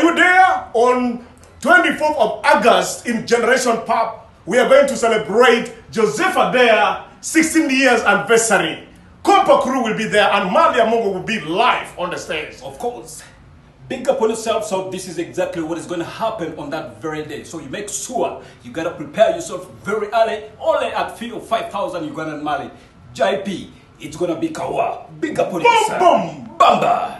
you there? On 24th of August in Generation Pub, we are going to celebrate José there 16 years anniversary. Compa Crew will be there and Malia Mongo will be live on the stage. Of course. Big up on yourself, so this is exactly what is going to happen on that very day. So you make sure you got to prepare yourself very early, only at fee of 5,000 Ugandan Mali. JP, it's going to be Kawa. Big up on yourself. Boom, boom. Bamba.